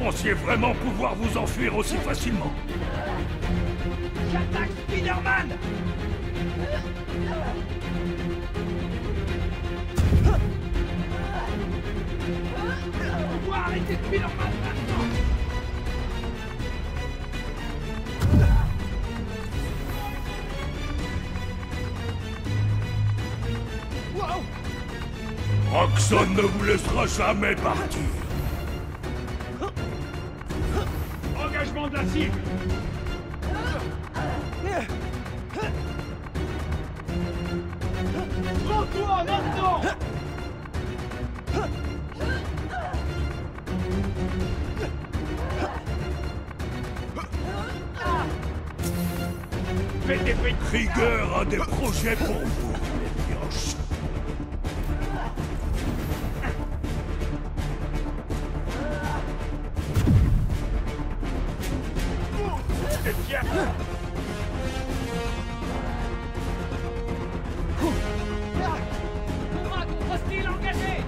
pensiez vraiment pouvoir vous enfuir aussi facilement? J'attaque Spider-Man! On doit arrêter Spider-Man maintenant! Wow! Roxxon ne vous laissera jamais partir. Engagement de la cible. Prends-toi maintenant! Faites des frites. Krieger a des projets pour vous, les pioches. Tiens. Combat contre hostile engagé!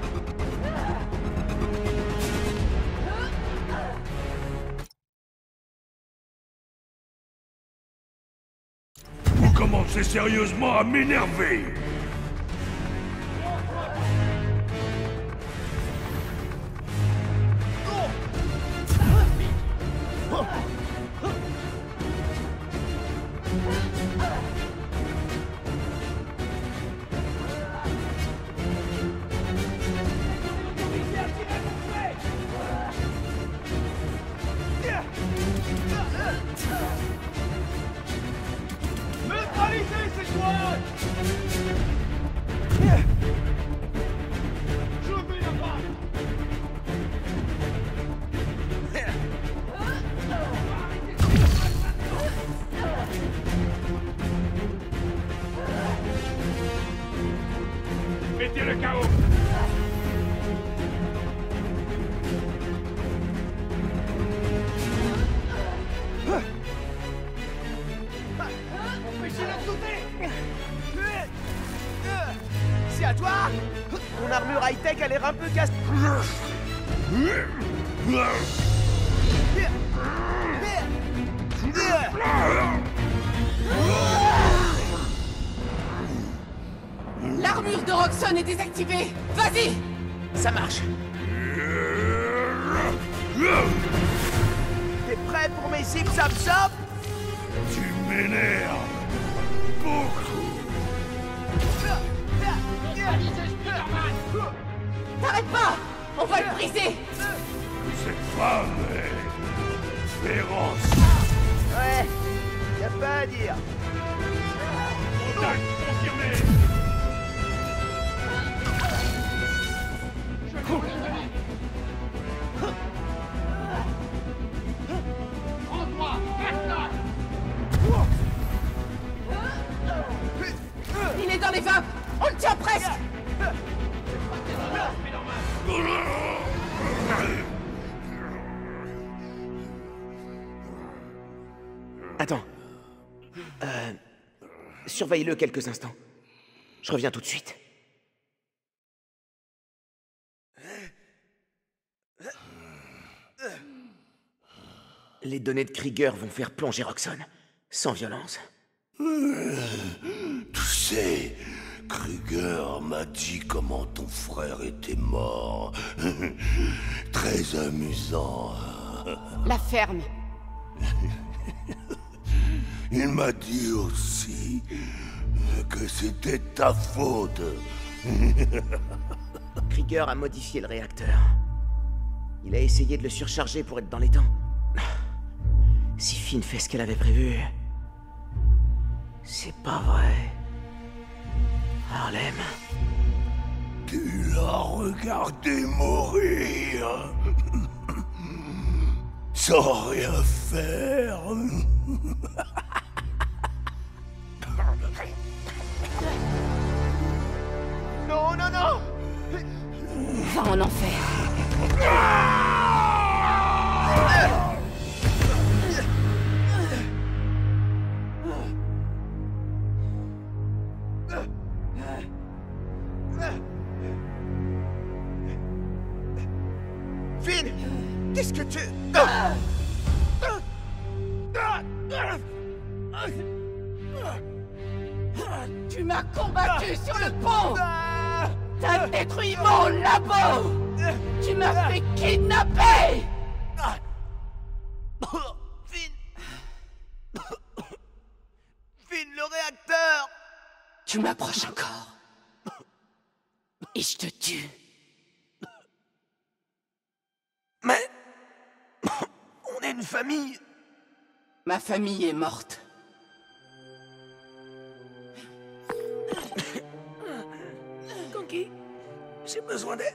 Vous commencez sérieusement à m'énerver. Neutralisez ces squads! Je vais la battre! Mettez le chaos. Empêchez-le de sauter! C'est à toi? Mon armure high-tech a l'air un peu casse... L'armure de Roxxon est désactivée. Vas-y! Ça marche. T'es prêt pour mes zips zap zap? Tu m'énerves beaucoup. T'arrêtes pas! On va le briser! Cette femme est féroce. Ouais, y'a pas à dire. Contact confirmé. Prends-toi! Maintenant! Il est dans les vapes! On le tient presque! Attends. Surveille-le quelques instants. Je reviens tout de suite. Les données de Krieger vont faire plonger Roxxon. Sans violence. Tu sais, Krieger m'a dit comment ton frère était mort. Très amusant. La ferme. Il m'a dit aussi que c'était ta faute. Krieger a modifié le réacteur. Il a essayé de le surcharger pour être dans les temps. Si Finn fait ce qu'elle avait prévu... C'est pas vrai. Harlem... Tu l'as regardé mourir. Sans rien faire. Non, non, non! Va en enfer. Finn! Qu'est-ce que tu... Tu m'as combattu sur le pont. T'as détruit mon labo. Tu m'as fait kidnapper. Finn! Finn, le réacteur! Tu m'approches encore. Et je te tue. Mais... on est une famille. Ma famille est morte. Ganke, j'ai besoin d'aide.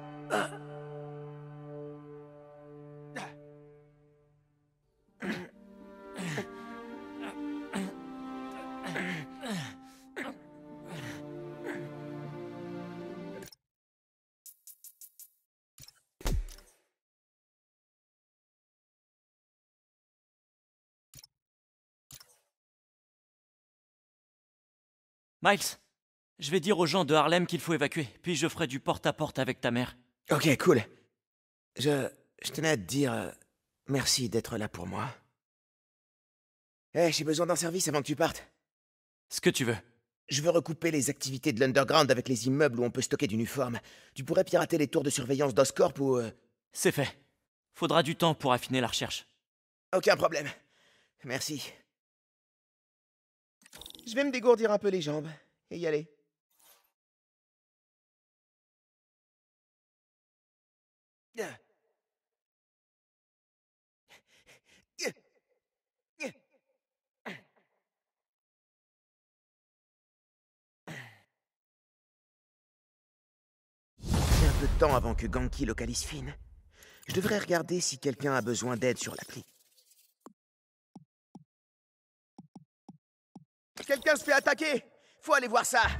Miles, je vais dire aux gens de Harlem qu'il faut évacuer, puis je ferai du porte-à-porte avec ta mère. Ok, cool. Je tenais à te dire merci d'être là pour moi. J'ai besoin d'un service avant que tu partes. Ce que tu veux. Je veux recouper les activités de l'Underground avec les immeubles où on peut stocker d'uniformes. Tu pourrais pirater les tours de surveillance d'Oscorp ou... C'est fait. Faudra du temps pour affiner la recherche. Aucun problème. Merci. Je vais me dégourdir un peu les jambes et y aller. C'est un peu de temps avant que Ganke localise Finn. Je devrais regarder si quelqu'un a besoin d'aide sur l'appli. Quelqu'un se fait attaquer! Faut aller voir ça!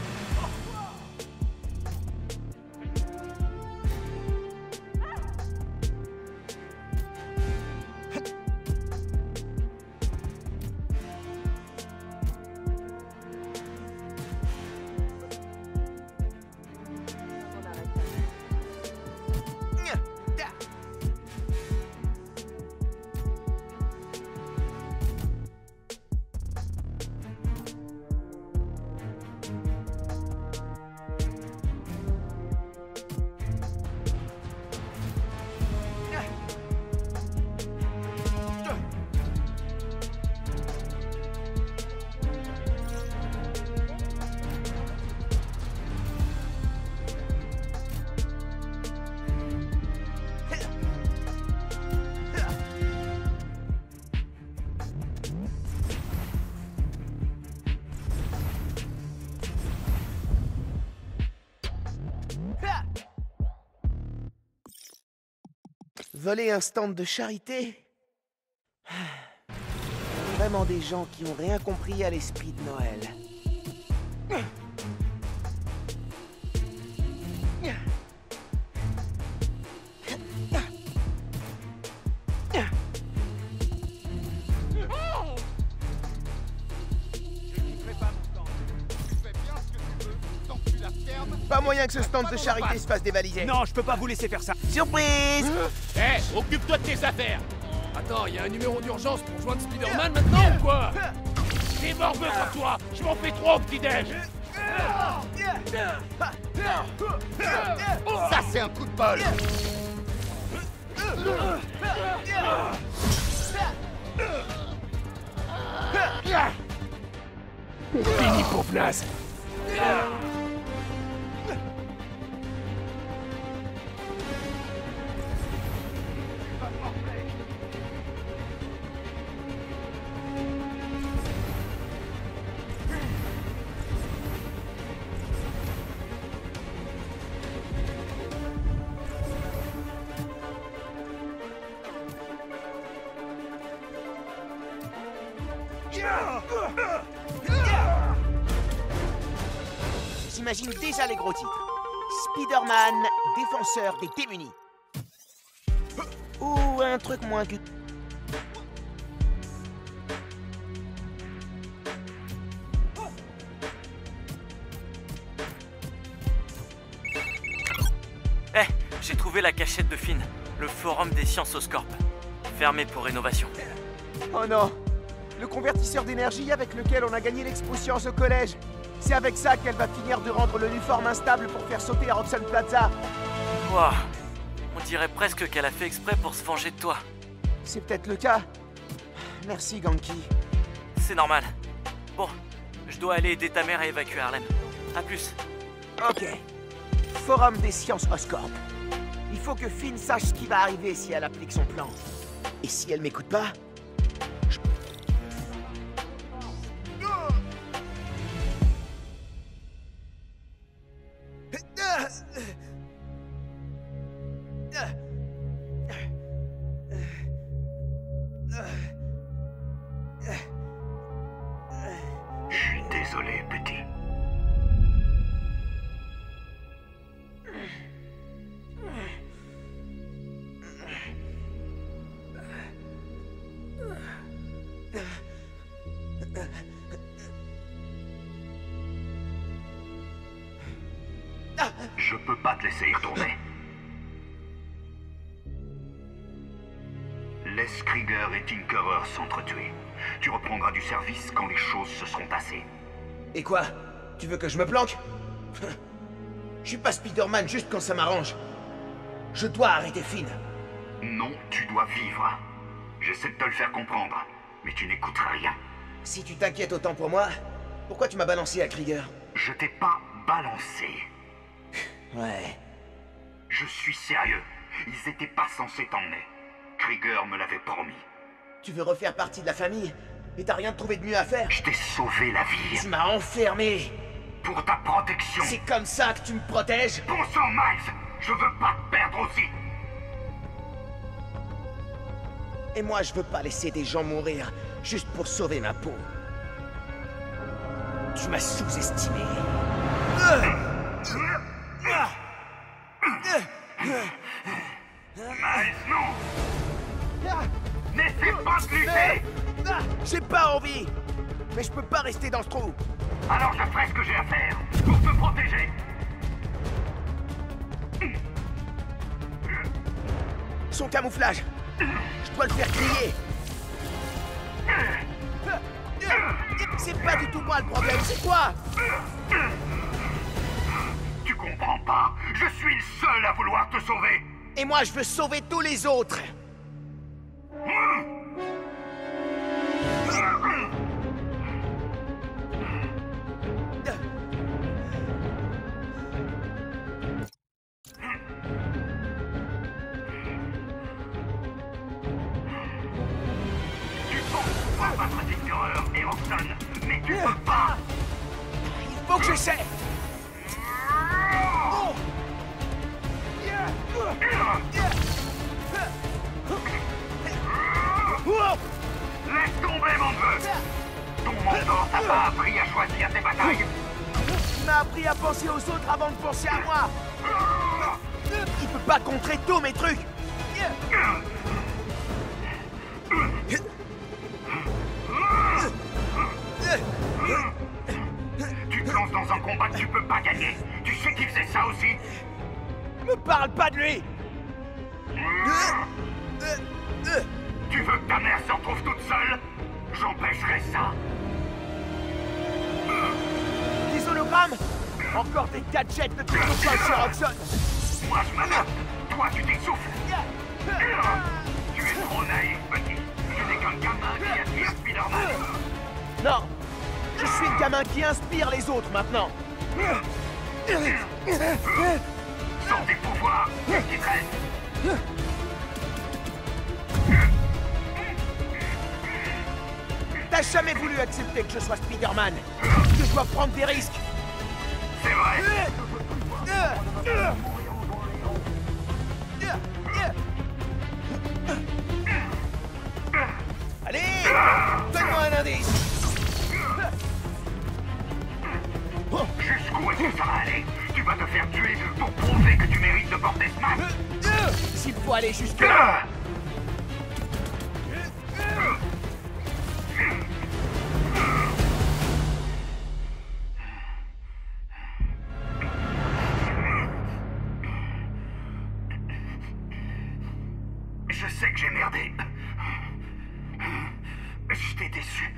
Voler un stand de charité? Vraiment des gens qui ont rien compris à l'esprit de Noël. Pas moyen que ce stand de charité se fasse dévaliser. Non, je peux pas vous laisser faire ça. Surprise! Occupe-toi de tes affaires. Attends, il y a un numéro d'urgence pour joindre Spider-Man maintenant ou quoi? T'es morveux comme toi. Je m'en fais trop au petit-déj. Ça, c'est un coup de bol. Fini, pauvre naze. J'imagine déjà les gros titres. Spider-Man, défenseur des démunis. Ou un truc moins que... J'ai trouvé la cachette de Finn. Le Forum des Sciences Oscorp. Fermé pour rénovation. Oh non! Le convertisseur d'énergie avec lequel on a gagné l'expo science au collège. C'est avec ça qu'elle va finir de rendre l'uniforme instable pour faire sauter à Roxanne Plaza. Wouah. On dirait presque qu'elle a fait exprès pour se venger de toi. C'est peut-être le cas. Merci, Ganki. C'est normal. Bon, je dois aller aider ta mère à évacuer Harlem. À plus. Ok. Forum des Sciences Oscorp. Il faut que Finn sache ce qui va arriver si elle applique son plan. Et si elle m'écoute pas... Je suis désolé, petit. Je peux pas te laisser y retourner. Laisse Krieger et Tinkerer s'entretuer. Tu reprendras du service quand les choses se seront passées. Et quoi? Tu veux que je me planque? Je suis pas Spider-Man juste quand ça m'arrange. Je dois arrêter Finn. Non, tu dois vivre. J'essaie de te le faire comprendre, mais tu n'écouteras rien. Si tu t'inquiètes autant pour moi, pourquoi tu m'as balancé à Krieger? Je t'ai pas balancé. Ouais. Je suis sérieux. Ils étaient pas censés t'emmener. Krieger me l'avait promis. Tu veux refaire partie de la famille et t'as rien trouvé de mieux à faire? Je t'ai sauvé la vie. Tu m'as enfermé. Pour ta protection. C'est comme ça que tu me protèges? Bon sang, Miles. Je veux pas te perdre aussi. Et moi, je veux pas laisser des gens mourir juste pour sauver ma peau. Tu m'as sous-estimé. Miles, non. N'essaie pas de lutter. J'ai pas envie. Mais je peux pas rester dans ce trou. Alors je ferai ce que j'ai à faire pour te protéger. Son camouflage. Je dois le faire crier. C'est pas du tout moi le problème, c'est quoi? Tu comprends pas. Je suis le seul à vouloir te sauver. Et moi, je veux sauver tous les autres. Tu penses pouvoir battre Tinkerer et Roxanne, mais tu peux pas. Il faut que j'essaie. Oh. Laisse tomber, mon neveu. Ton mentor t'a pas appris à choisir tes batailles. Il m'a appris à penser aux autres avant de penser à moi. Il peut pas contrer tous mes trucs. Tu te lances dans un combat que tu peux pas gagner. Tu sais qu'il faisait ça aussi. Me parle pas de lui. Tu veux que ta mère se retrouve toute seule? J'empêcherai ça. Des hologrammes? Encore des gadgets de Technopole chez Roxxon. Moi je m'adapte. Toi tu t'essouffles. Tu es trop naïf, petit. Tu n'es qu'un gamin qui aspire Spider-Man. Non, je suis le gamin qui inspire les autres maintenant. Sans tes pouvoirs, qu'est-ce qui te reste? T'as jamais voulu accepter que je sois Spider-Man, que je dois prendre des risques. C'est vrai. Allez, donne-moi un indice. Jusqu'où est-ce que ça va aller? Tu vas te faire tuer pour prouver que tu mérites de porter ce masque? S'il faut aller jusque-là. J'ai merdé. Je t'ai déçu.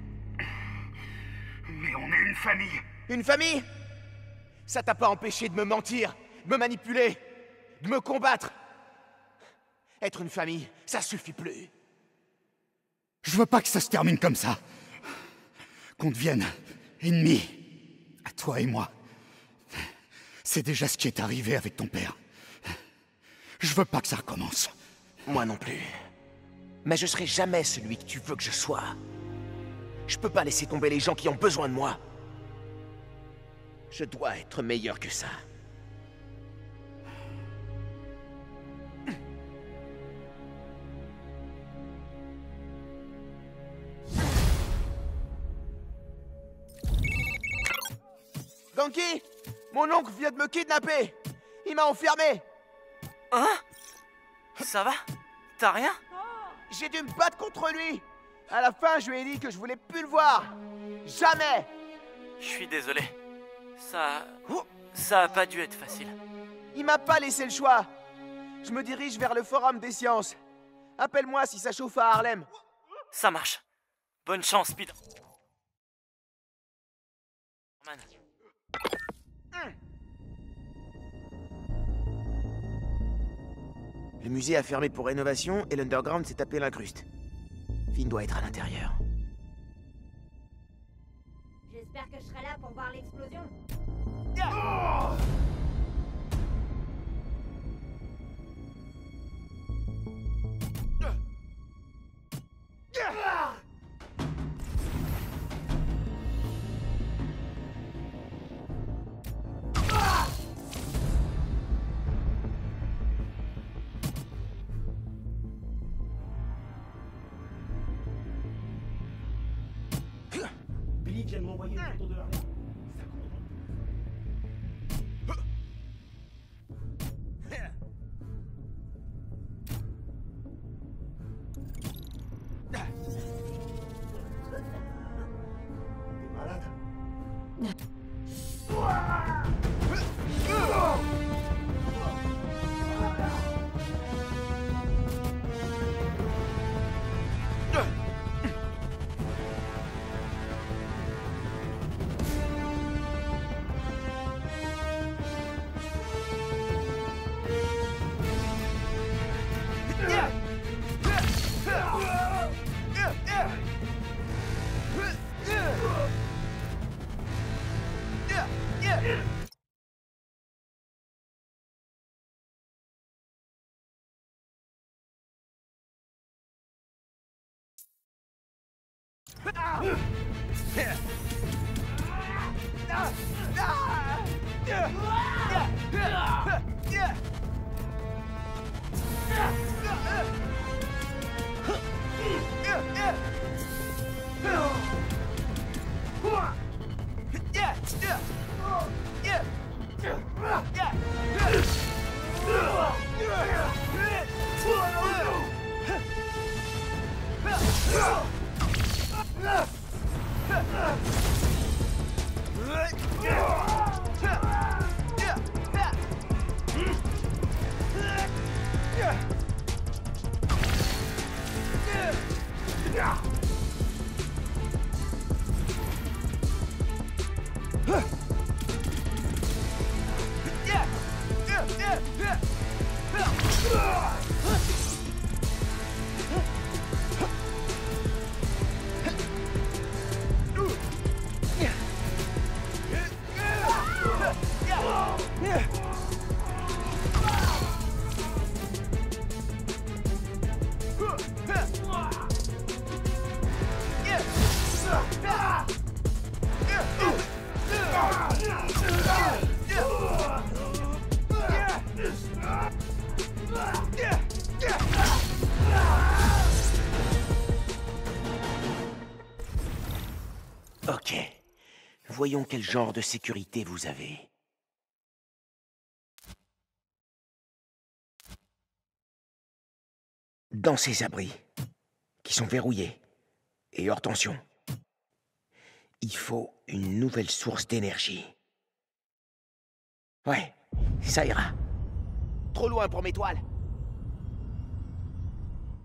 Mais on est une famille. Une famille? Ça t'a pas empêché de me mentir, de me manipuler, de me combattre. Être une famille, ça suffit plus. Je veux pas que ça se termine comme ça. Qu'on devienne ennemis. À toi et moi. C'est déjà ce qui est arrivé avec ton père. Je veux pas que ça recommence. Moi non plus. Mais je serai jamais celui que tu veux que je sois. Je peux pas laisser tomber les gens qui ont besoin de moi. Je dois être meilleur que ça. Ganki, mon oncle vient de me kidnapper. Il m'a enfermé. Hein? Ça va? T'as rien? J'ai dû me battre contre lui. À la fin, je lui ai dit que je voulais plus le voir. Jamais. Je suis désolé. Ça a pas dû être facile. Il m'a pas laissé le choix. Je me dirige vers le Forum des Sciences. Appelle-moi si ça chauffe à Harlem. Ça marche. Bonne chance, Spider. Le musée a fermé pour rénovation et l'Underground s'est tapé l'incruste. Finn doit être à l'intérieur. J'espère que je serai là pour voir l'explosion. Billy vient de m'envoyer une photo de Harlem. Ok. Voyons quel genre de sécurité vous avez. Dans ces abris, qui sont verrouillés et hors tension, il faut une nouvelle source d'énergie. Ouais, ça ira. Trop loin pour mes toiles.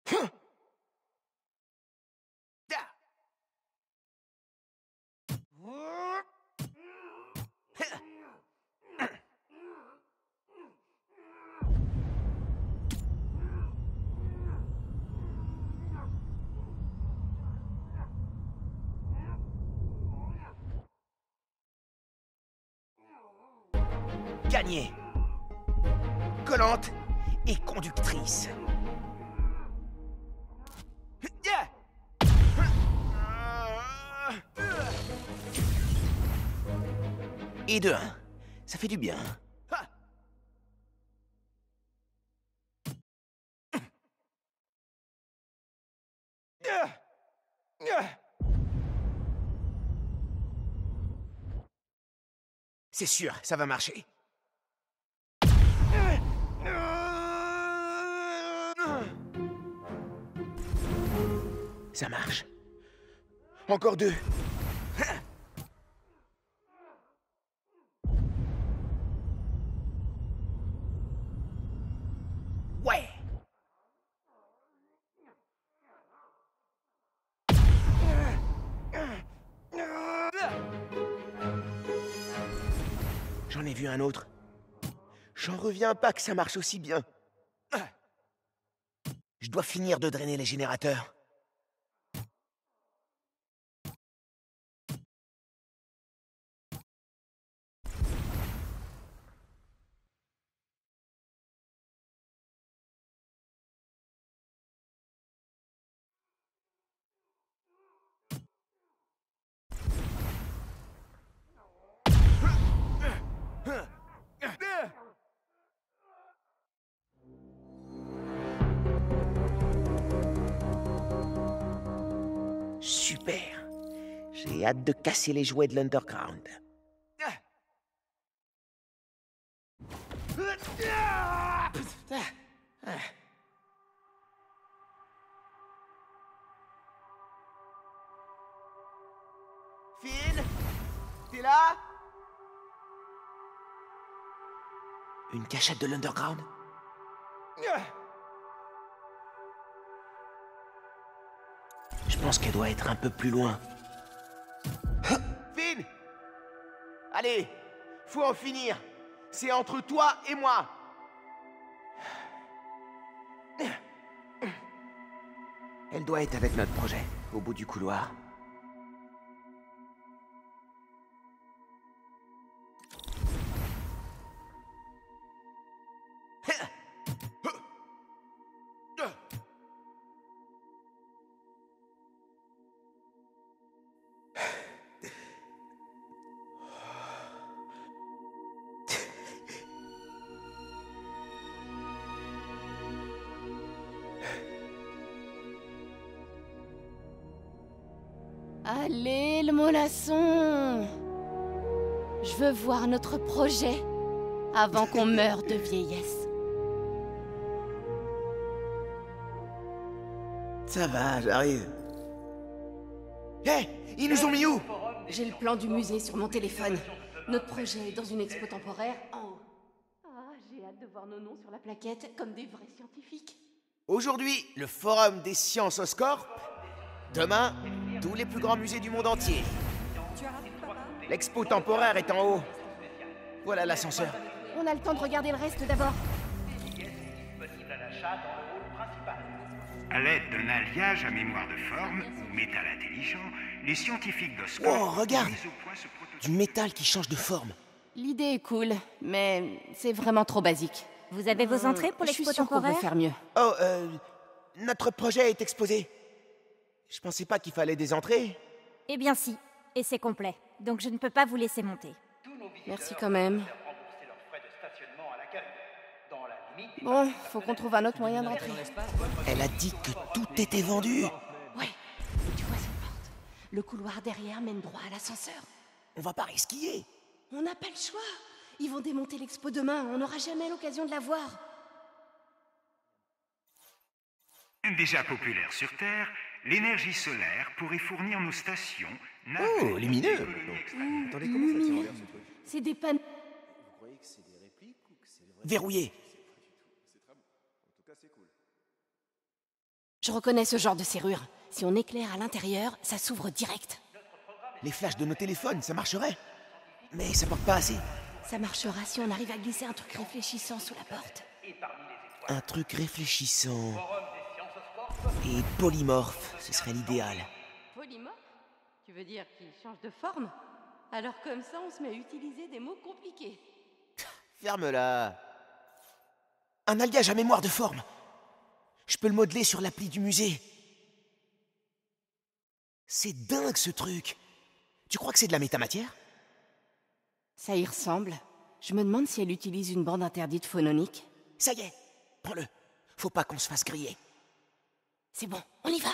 Gagné. Collante et conductrice. Et de 1. Ça fait du bien. C'est sûr, ça va marcher. Ça marche. Encore 2. Ouais. J'en ai vu un autre. J'en reviens pas que ça marche aussi bien. Je dois finir de drainer les générateurs. Super. J'ai hâte de casser les jouets de l'Underground. Finn, t'es là? Une cachette de l'Underground? Je pense qu'elle doit être un peu plus loin. Finn! Allez, faut en finir. C'est entre toi et moi. Elle doit être avec notre projet, au bout du couloir. Allez, le mollasson! Je veux voir notre projet avant qu'on meure de vieillesse. Ça va, j'arrive. Hé, ils nous ont mis où? J'ai le plan du musée sur mon téléphone. Notre projet est dans une expo temporaire en haut. Ah, j'ai hâte de voir nos noms sur la plaquette comme des vrais scientifiques. Aujourd'hui, le Forum des Sciences Oscorp. Demain, tous les plus grands musées du monde entier. L'expo temporaire est en haut. Voilà l'ascenseur. On a le temps de regarder le reste d'abord. À l'aide d'un alliage à mémoire de forme, ou métal intelligent, les scientifiques d'Oscorp Oh, regarde! ont mis au point ce prototype. Du métal qui change de forme. L'idée est cool, mais c'est vraiment trop basique. Vous avez vos entrées pour Je suis l'expo sûre qu'on peut temporaire? faire mieux. Oh, notre projet est exposé. Je pensais pas qu'il fallait des entrées. Eh bien si, et c'est complet. Donc je ne peux pas vous laisser monter. Merci quand même. Bon, faut qu'on trouve un autre moyen d'entrer. Elle a dit que tout était vendu. Ouais, tu vois cette porte? Le couloir derrière mène droit à l'ascenseur. On va pas risquer. On n'a pas le choix. Ils vont démonter l'expo demain, on n'aura jamais l'occasion de la voir. Déjà populaire sur Terre, l'énergie solaire pourrait fournir nos stations. Oh, lumineux. C'est des panneaux. Verrouillé. Je reconnais ce genre de serrure. Si on éclaire à l'intérieur, ça s'ouvre direct. Les flashs de nos téléphones, ça marcherait. Mais ça porte pas assez. Ça marchera si on arrive à glisser un truc réfléchissant sous la porte. Un truc réfléchissant. Et polymorphe, ce serait l'idéal. Polymorphe? Tu veux dire qu'il change de forme? Alors comme ça, on se met à utiliser des mots compliqués. Ferme-la. Un alliage à mémoire de forme. Je peux le modeler sur l'appli du musée. C'est dingue ce truc. Tu crois que c'est de la métamatière? Ça y ressemble. Je me demande si elle utilise une bande interdite phononique. Ça y est, prends-le. Faut pas qu'on se fasse griller. C'est bon, on y va.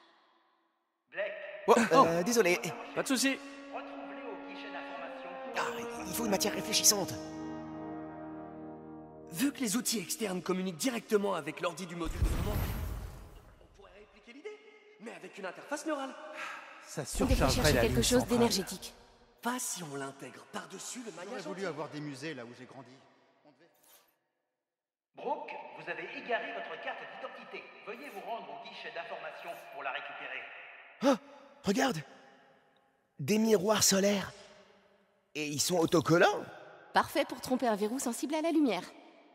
Oh, désolé. Pas de soucis. Il faut une matière réfléchissante. Vu que les outils externes communiquent directement avec l'ordi du module de commande, on pourrait répliquer l'idée, mais avec une interface neurale. Ça On devrait surchargerait chercher la quelque ligne chose centrale. d'énergétique. Pas si on l'intègre par-dessus le J'aurais maillage voulu entier. avoir des musées là où j'ai grandi. Brooke, vous avez égaré votre carte d'identité. Veuillez vous rendre au guichet d'information pour la récupérer. Oh, regarde. Des miroirs solaires. Et ils sont autocollants. Parfait pour tromper un verrou sensible à la lumière.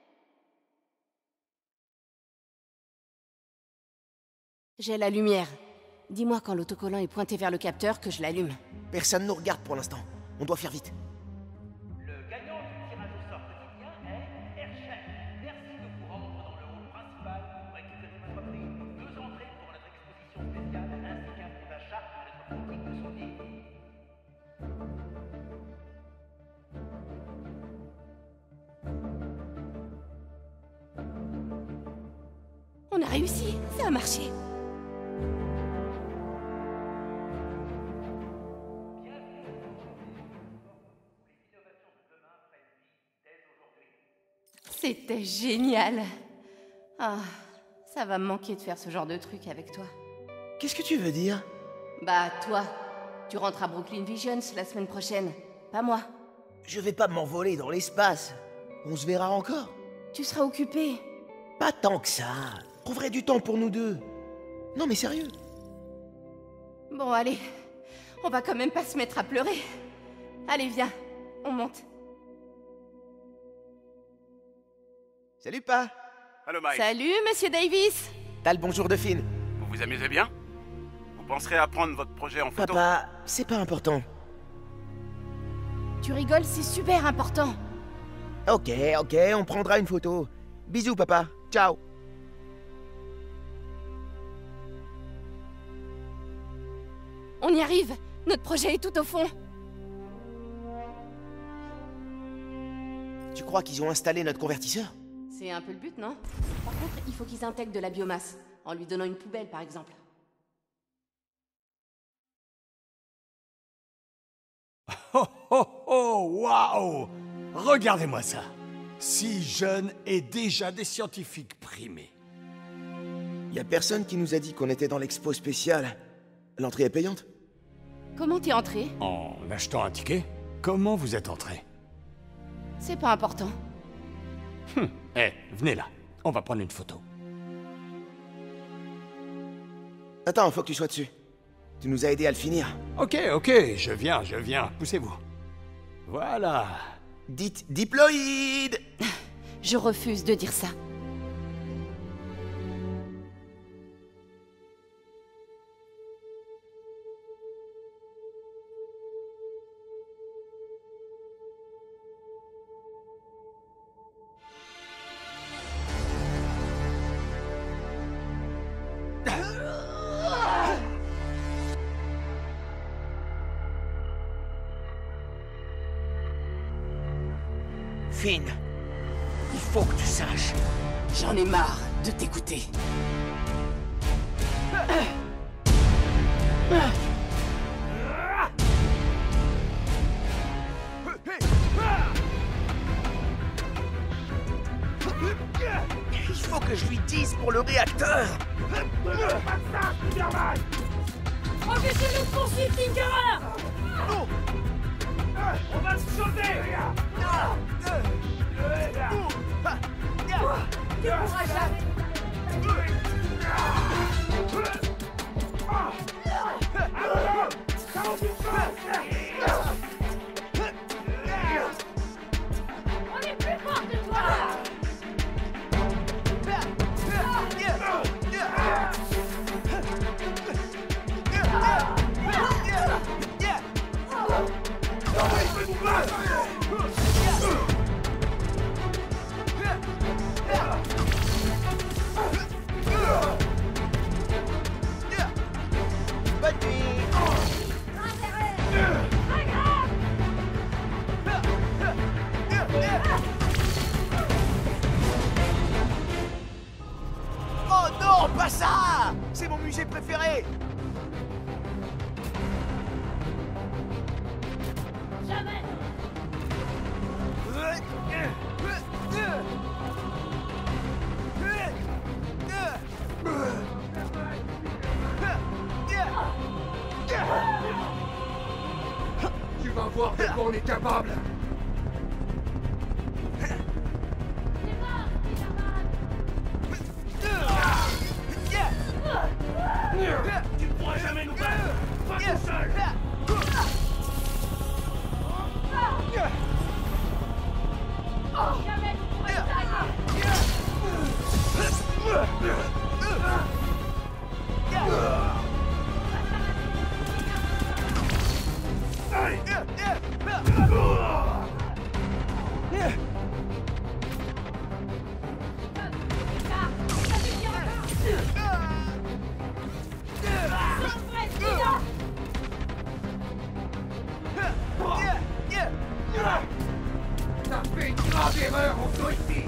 J'ai la lumière. Dis-moi quand l'autocollant est pointé vers le capteur que je l'allume. Personne nous regarde pour l'instant. On doit faire vite. Le gagnant du tirage au sort quotidien est Herschel. Merci de vous rendre dans le hall principal pour récupérer votre prix. 2 entrées pour notre exposition spéciale ainsi qu'un bon d'achat à notre boutique de souvenirs. On a réussi, ça a marché. C'était génial. Ah, ça va me manquer de faire ce genre de truc avec toi. Qu'est-ce que tu veux dire? Bah, toi, tu rentres à Brooklyn Visions la semaine prochaine, pas moi. Je vais pas m'envoler dans l'espace. On se verra encore. Tu seras occupé. Pas tant que ça. Trouverai du temps pour nous deux. Non mais sérieux. Bon, allez, on va quand même pas se mettre à pleurer. Allez, viens, on monte. Salut pas. Allô, Mike. Salut, Monsieur Davis. T'as le bonjour de Finn. Vous vous amusez bien? Vous penserez à prendre votre projet en photo? Papa, c'est pas important. Tu rigoles, c'est super important. Ok, on prendra une photo. Bisous papa. Ciao. On y arrive. Notre projet est tout au fond. Tu crois qu'ils ont installé notre convertisseur? C'est un peu le but, non? Par contre, il faut qu'ils intègrent de la biomasse, en lui donnant une poubelle, par exemple. Oh oh oh, waouh! Regardez-moi ça! Si jeune et déjà des scientifiques primés. Y a personne qui nous a dit qu'on était dans l'expo spéciale. L'entrée est payante? Comment t'es entré? En achetant un ticket? Comment vous êtes entré? C'est pas important. Venez là, on va prendre une photo. Attends, faut que tu sois dessus. Tu nous as aidé à le finir. Ok, je viens, poussez-vous. Voilà. Dites diploïde. Je refuse de dire ça. Finn, il faut que tu saches. J'en ai marre de t'écouter. Il faut que je lui dise pour le réacteur. Empêchez-le de poursuivre, Tinkerer! On va se sauver! Tu pourras jamais... préféré! Jamais! Tu vas voir de quoi on est capable. Tu pourras jamais nous battre! Pas tout seul! Jamais tu pourrais gagner! T'as fait une grave erreur, Authority.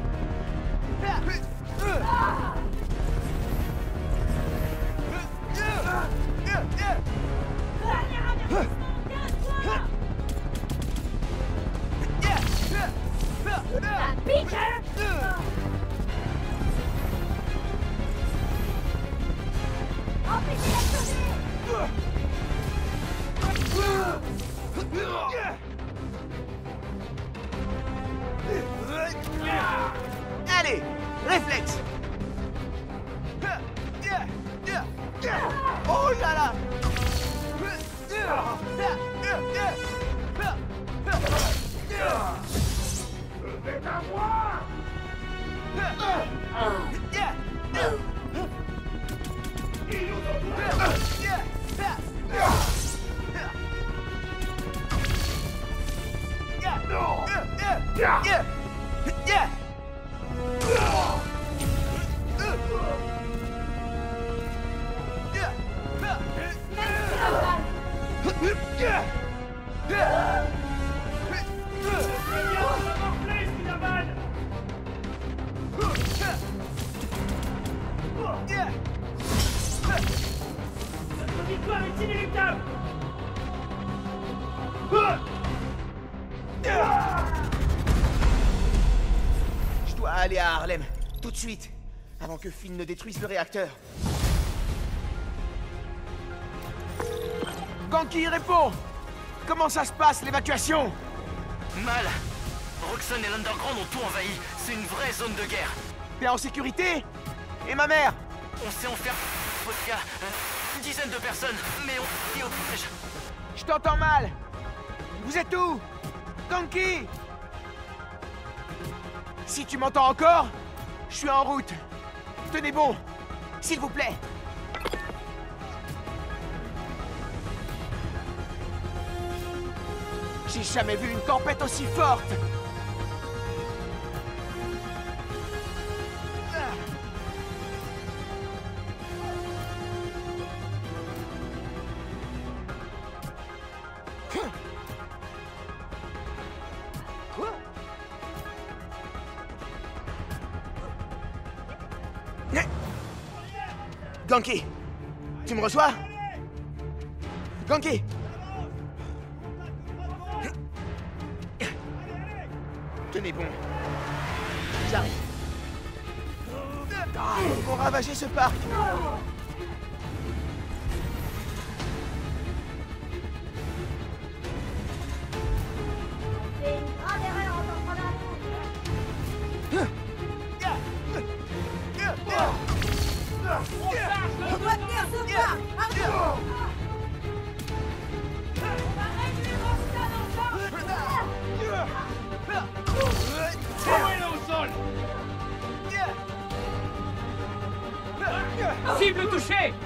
Allez, réflexe! Oh là là! C'est à moi. Notre victoire est inéluctable! Je dois aller à Harlem, tout de suite, avant que Finn ne détruise le réacteur. Ganki, réponds! Comment ça se passe, l'évacuation? Mal. Roxxon et l'Underground ont tout envahi. C'est une vraie zone de guerre. T'es en sécurité? Et ma mère? On s'est enfermé. Vodka. Une dizaine de personnes, mais on est au piège. Je t'entends mal! Vous êtes où? Ganki! Si tu m'entends encore, je suis en route. Tenez bon, s'il vous plaît. J'ai jamais vu une tempête aussi forte. Ganki, tu me reçois? Ganki! Tenez bon. J'arrive. Ils vont ravager ce parc. C'est une grave erreur en t'en prenant On doit tenir ce parc! Arrête! On va réduire Roxxon en Envoyez-le au sol! Cible touchée!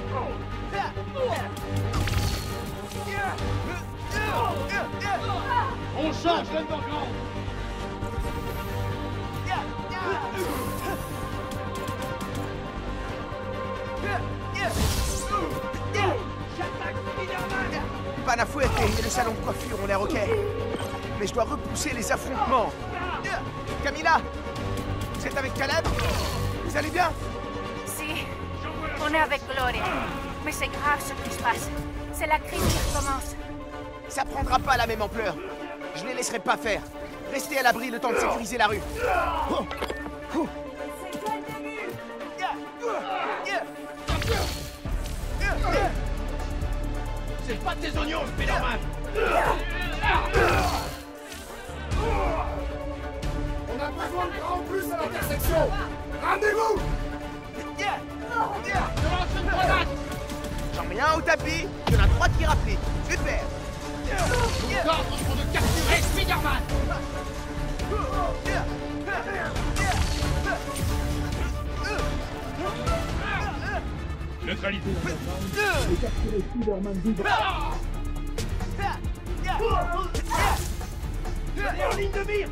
On change l'Underground! Panafuerte et le salon de coiffure ont l'air ok. Mais je dois repousser les affrontements. Camilla, vous êtes avec Caleb? Vous allez bien? Si. Oh On est avec Gloria. Mais c'est grave ce qui se passe. C'est la crise qui recommence. Ça prendra pas la même ampleur. Je les laisserai pas faire. Restez à l'abri le temps de sécuriser la rue. C'est pas tes oignons, Spider-Man! On a besoin de grand plus à l'intersection. Rendez-vous. J'en mets un au tapis, il y en a 3 qui rappliquent. Super. Ordre sont de capturer Spider-Man! Neutralité. En ligne de mire.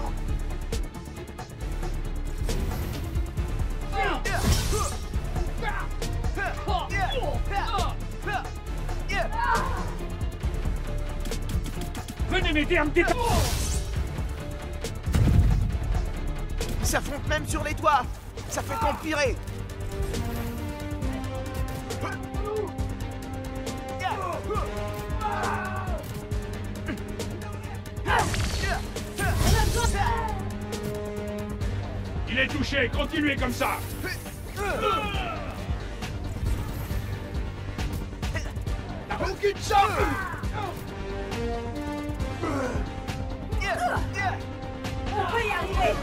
Venez m'aider à me détendre! Ils s'affrontent même sur les toits. Ça fait qu'empirer. Il est touché, continuez comme ça! Aucune chance. On peut y arriver.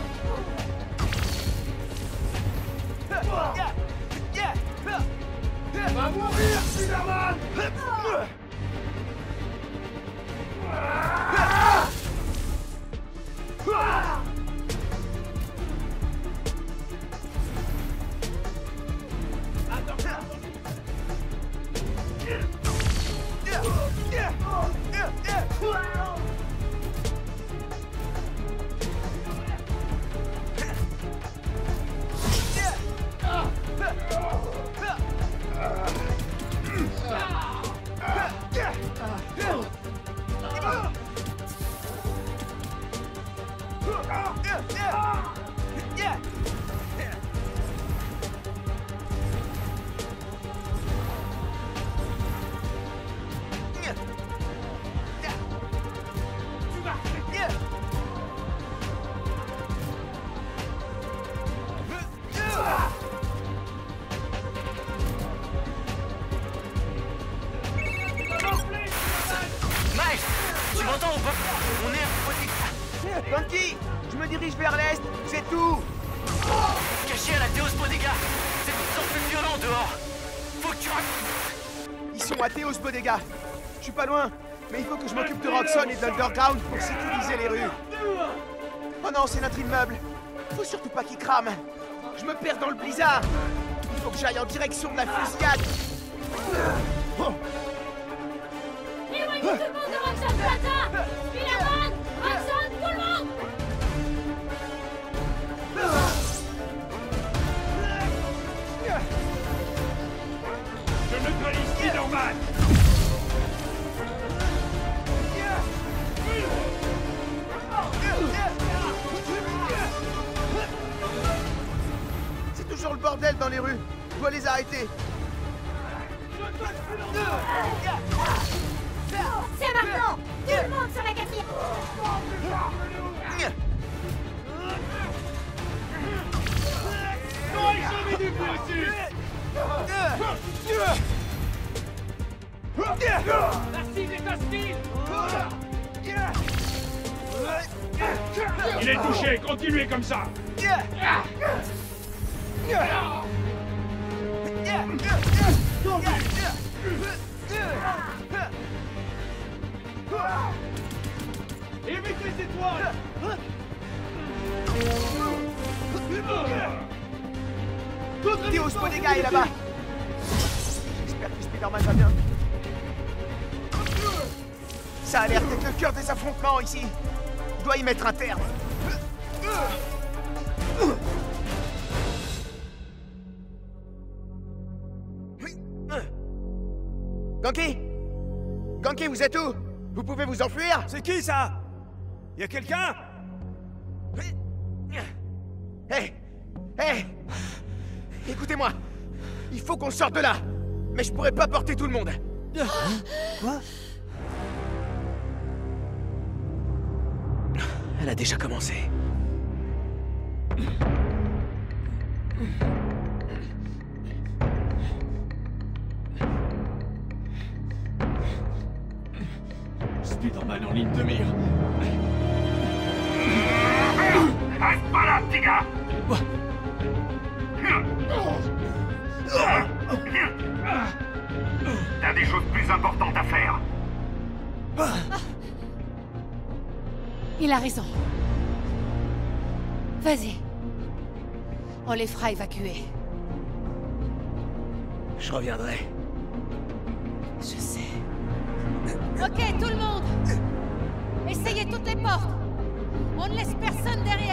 Va mourir, Spider-Man. Tu m'entends ou pas? On est à Bodega. Bunky, je me dirige vers l'est, c'est tout. Caché à la Théos Bodega. C'est de plus en plus violent dehors. Faut que tu racontes. Ils sont à Théos Bodega. Je suis pas loin, mais il faut que je m'occupe de Roxxon et de l'Underground pour sécuriser les rues. Oh non, c'est notre immeuble. Faut surtout pas qu'il crame. Je me perds dans le blizzard. Il faut que j'aille en direction de la fusillade. Éloignez tout le monde de Roxxon Plaza! Spider-Man! Roxxon, tout le monde! Je neutralise Spider-Man! C'est toujours le bordel dans les rues. Je dois les arrêter. C'est maintenant! Tout le monde sur la 4e! Il est touché, continuez comme ça! Évite les étoiles. Théos Bodega est là-bas. J'espère que Spider-Man va bien. Ça a l'air d'être le cœur des affrontements ici. Je dois y mettre un terme. Ganke? Ganke, vous êtes où? Vous pouvez vous enfuir? C'est qui ça? Y a quelqu'un? Hé! Hé! Écoutez-moi! Il faut qu'on sorte de là. Mais je pourrais pas porter tout le monde. Quoi? Elle a déjà commencé. Spider-Man en ligne de mire. Reste pas là, petit gars! T'as des choses plus importantes à faire. Il a raison. Vas-y. On les fera évacuer. Je reviendrai. Je sais. Ok, tout le monde! Essayez toutes les portes! On ne laisse personne derrière!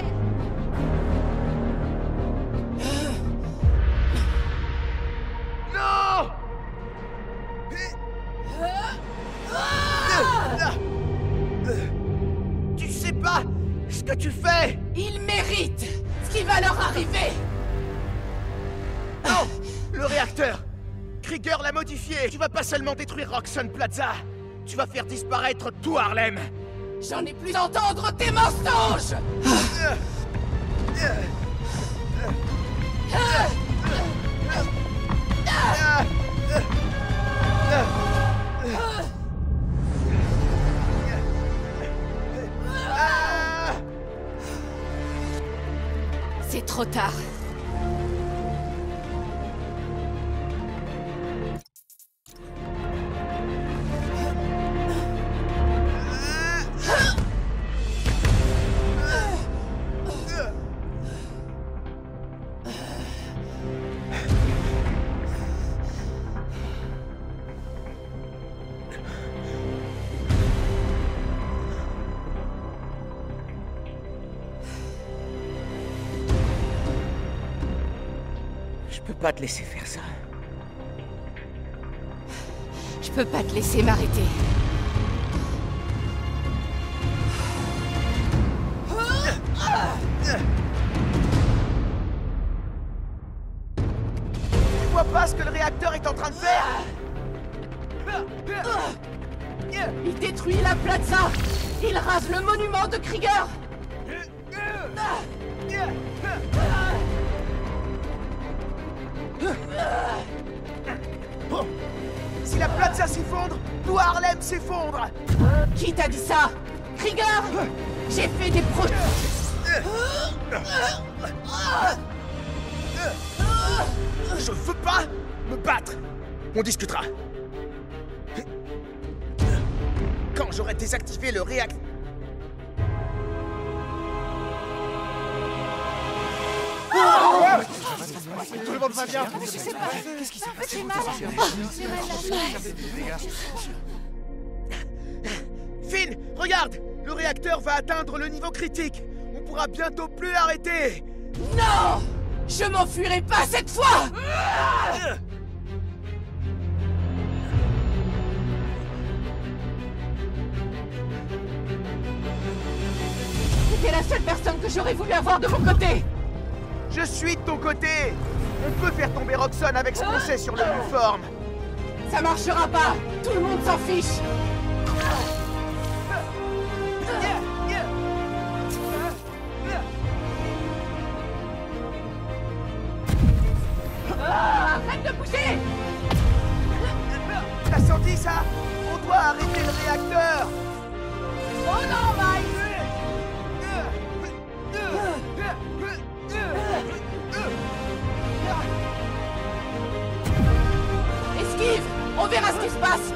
Non! Tu sais pas ce que tu fais! Ils méritent ce qui va leur arriver! Non! Le réacteur! Krieger l'a modifié! Tu vas pas seulement détruire Roxxon Plaza! Tu vas faire disparaître tout Harlem! J'en ai plus d'entendre tes mensonges! C'est trop tard. Je peux pas te laisser faire ça. Je peux pas te laisser m'arrêter. Tu vois pas ce que le réacteur est en train de faire? Il détruit la plaza! Il rase le monument de Krieger! Si la plaza s'effondre, tout Harlem s'effondre! Qui t'a dit ça? Krieger! J'ai fait des pro... Je veux pas me battre! On discutera. Quand j'aurai désactivé le réacteur... Tout le monde va bien? Je sais pas. Qu'est-ce qui s'est passé? J'ai mal. J'ai mal à la tête. Finn, regarde! Le réacteur va atteindre le niveau critique. On pourra bientôt plus l'arrêter. Non! Je m'enfuirai pas cette fois! C'était la seule personne que j'aurais voulu avoir de mon côté! Je suis de ton côté. On peut faire tomber Roxxon avec ce qu'on sait sur le Nuform. Ça marchera pas! Tout le monde s'en fiche! Arrête de bouger! T'as senti ça? On doit arrêter le réacteur. Oh non, Mike! Esquive! On verra ce qui se passe!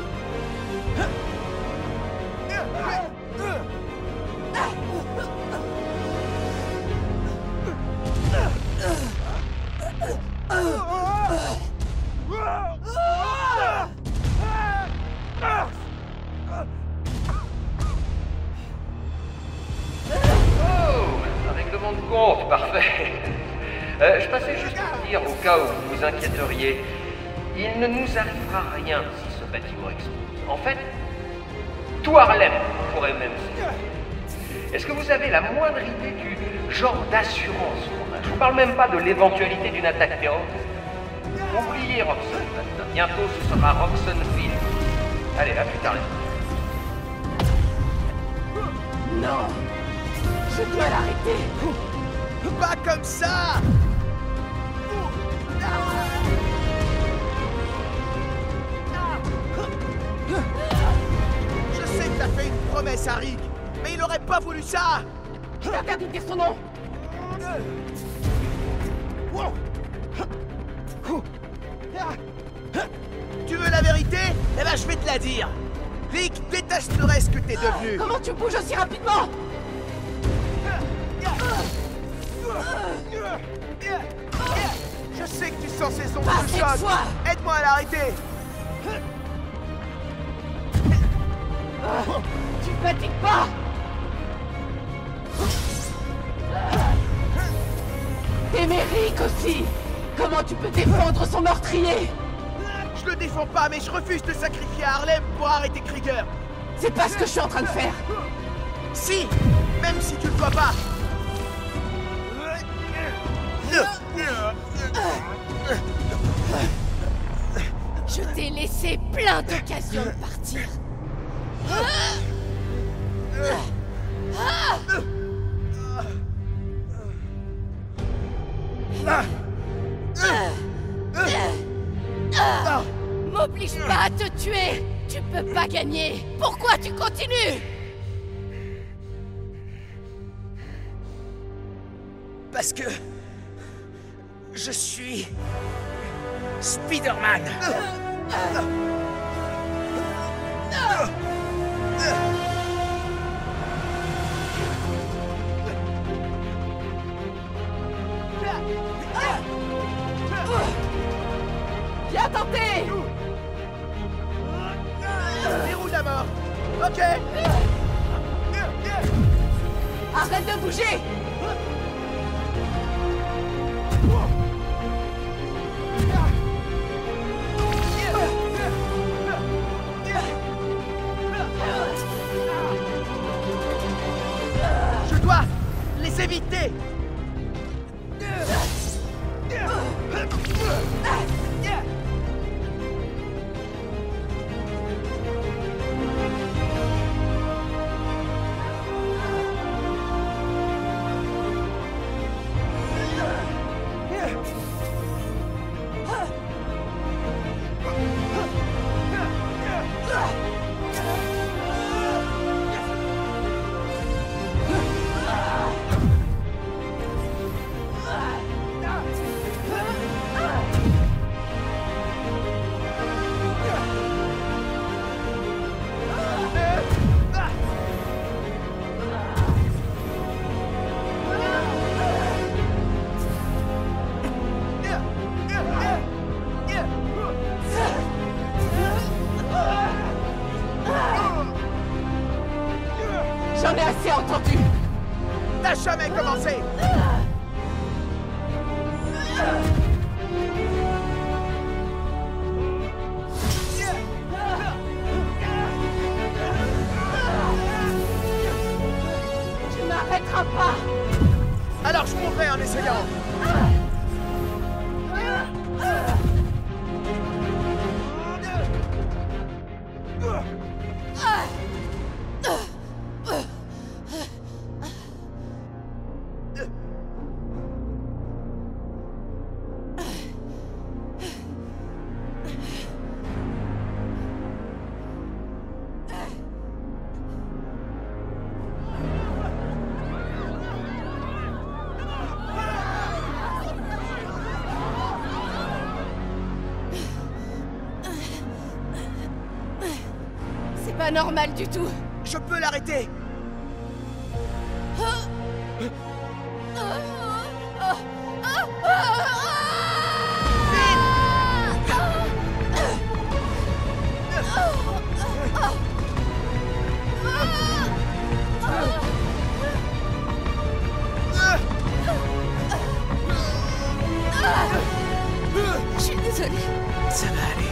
Un règlement de compte, parfait. Je passais juste pour dire, au cas où vous vous inquiéteriez, il ne nous arrivera rien si ce bâtiment explose. En fait, tout Harlem pourrait même se... Est-ce que vous avez la moindre idée du genre d'assurance qu'on a? Je vous parle même pas de l'éventualité d'une attaque terroriste. Oubliez Roxxon maintenant. Bientôt, ce sera Roxxonville. Allez, à plus tard, les amis. Non! Je dois l'arrêter! Pas comme ça! Je sais que t'as fait une promesse à Rick, mais il aurait pas voulu ça! Je t'interdis de dire son nom! Tu veux la vérité? Eh ben je vais te la dire! Rick détesterait ce que t'es devenu! Comment tu bouges aussi rapidement? Je sais que tu sens ses ondes Pas de cette choc! fois. Aide-moi à l'arrêter! Tu fatigues pas! T'aimais Rick aussi! Comment tu peux défendre son meurtrier? Je le défends pas, mais je refuse de sacrifier Harlem pour arrêter Krieger! C'est pas ce que je suis en train de faire! Si! Même si tu le vois pas! Je t'ai laissé plein d'occasions de partir. M'oblige pas à te tuer. Tu peux pas gagner. Pourquoi tu continues? Parce que... je suis... Spider-Man! Bien tenté! Déroule la mort! Ok! Arrête de bouger! Je dois les éviter! J'en ai assez entendu! T'as jamais commencé! Tu m'arrêteras pas! Alors je mourrai en essayant! C'est pas normal du tout. Je peux l'arrêter! Je suis désolée. Ça va aller.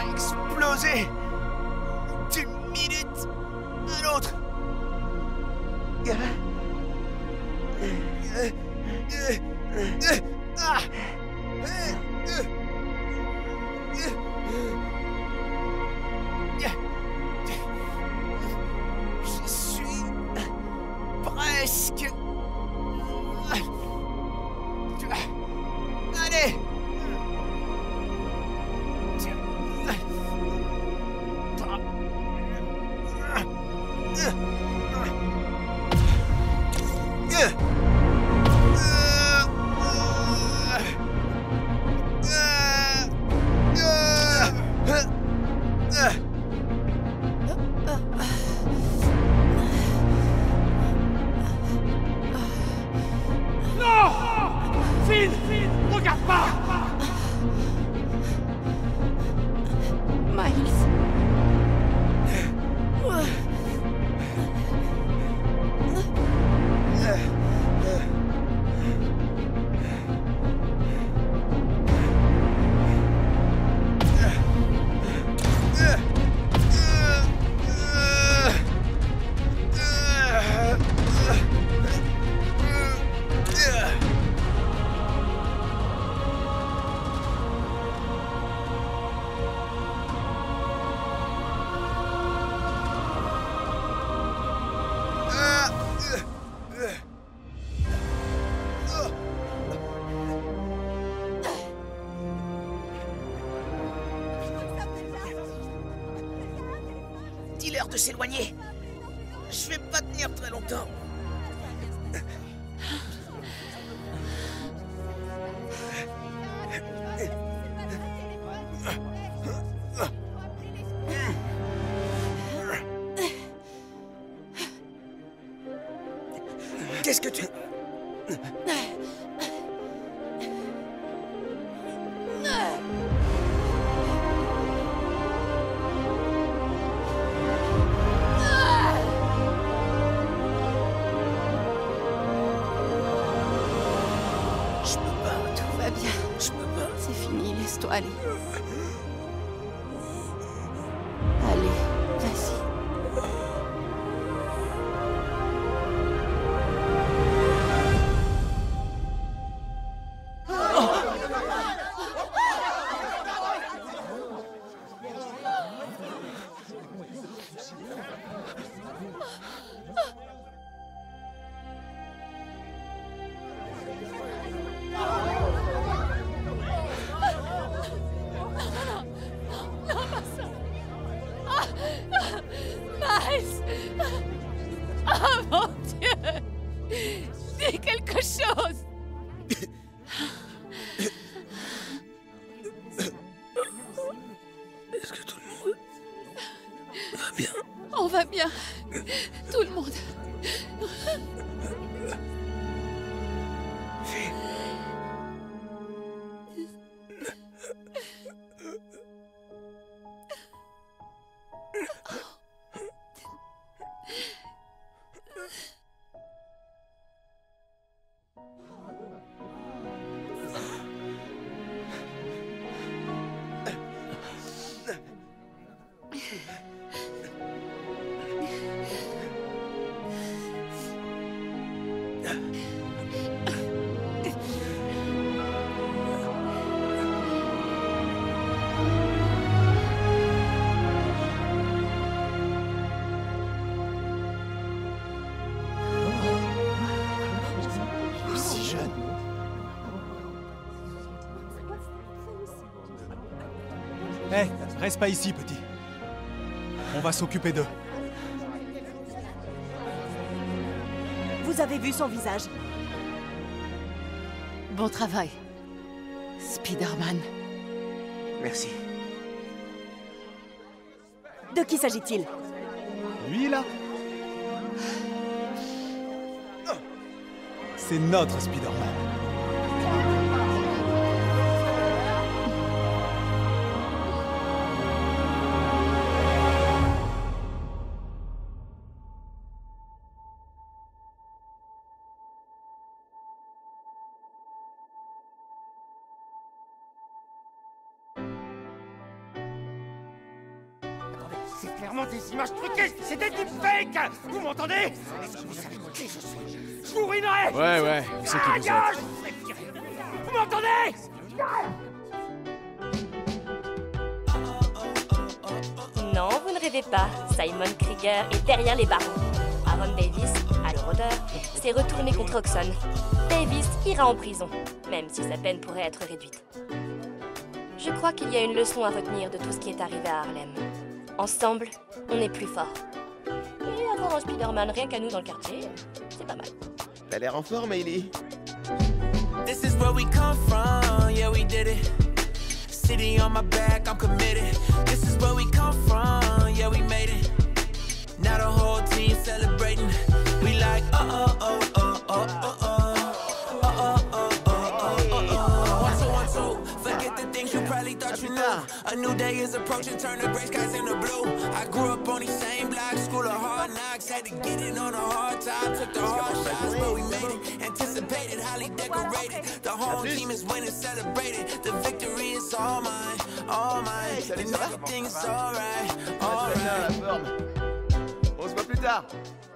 va exploser d'une minute à l'autre. Je suis presque... Allez! Phil, regarde pas! Miles. Dis-leur de s'éloigner. Je vais pas tenir très longtemps. Qu'est-ce que tu... Tout va bien. Je peux pas. C'est fini, laisse-toi aller. Allez, vas-y. Miles! Oh mon Dieu! Dis quelque chose! Est-ce que tout le monde va bien? On va bien. Tout le monde. Si jeune. Hé, reste pas ici, petit. On va s'occuper d'eux. Vous avez vu son visage? Bon travail. Spider-Man. Merci. De qui s'agit-il? Lui, là? C'est notre Spider-Man. C'est clairement des images truquées. C'est des deepfakes. Vous m'entendez? Est-ce que vous savez qui je suis? Je vous ruinerai. Ouais, je sais qui vous êtes. Je vous ferai virer. Vous m'entendez? Non, vous ne rêvez pas. Simon Krieger est derrière les barreaux. Aaron Davis, à leur odeur, s'est retourné contre Roxxon. Davis ira en prison, même si sa peine pourrait être réduite. Je crois qu'il y a une leçon à retenir de tout ce qui est arrivé à Harlem. Ensemble, on est plus fort. Et avoir un Spider-Man rien qu'à nous dans le quartier, c'est pas mal. T'as l'air en forme, Hailey. This is where we come from, yeah we did it. City on my back, I'm committed. This is where we come from, yeah we made it. Now the whole team celebrating. We like oh oh oh oh oh oh oh oh oh oh oh oh. 1 2 1 2. Forget the things you probably thought you knew. A new day is approaching, turn the gray skies into blue. I grew up on these same blocks, school of hard knocks. Had to get it on a hard time, took the hard shots, but we made it. Anticipated, highly decorated. The whole team is winning, celebrated. The victory is all mine, and everything's alright, alright. On se voit plus tard.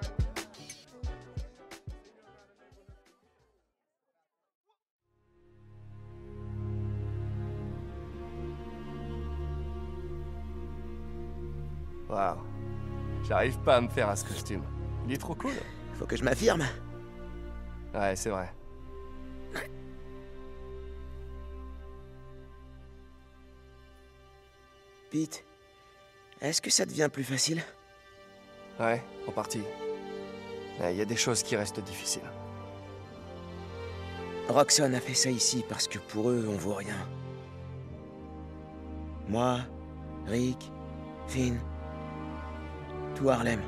Waouh. J'arrive pas à me faire à ce costume. Il est trop cool. Faut que je m'affirme. Ouais, c'est vrai. Pete, est-ce que ça devient plus facile? Ouais, en partie. Mais il y a des choses qui restent difficiles. Roxxon a fait ça ici parce que pour eux, on vaut rien. Moi, Rick, Finn, tout Harlem.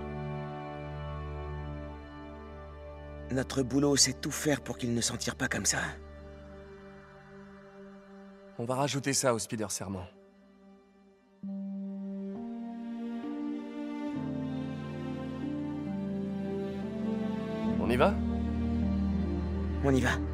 Notre boulot, c'est tout faire pour qu'ils ne s'en tirent pas comme ça. On va rajouter ça au Spider Serment. On y va? On y va.